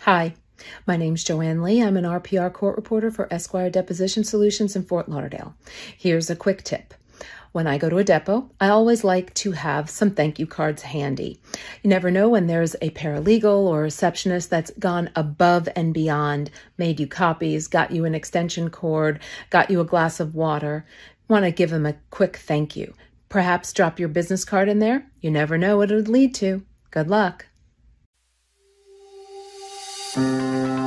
Hi, my name's Joanne Lee. I'm an RPR court reporter for Esquire Deposition Solutions in Fort Lauderdale. Here's a quick tip. When I go to a depot, I always like to have some thank you cards handy. You never know when there's a paralegal or receptionist that's gone above and beyond, made you copies, got you an extension cord, got you a glass of water. Want to give them a quick thank you. Perhaps drop your business card in there. You never know what it would lead to. Good luck.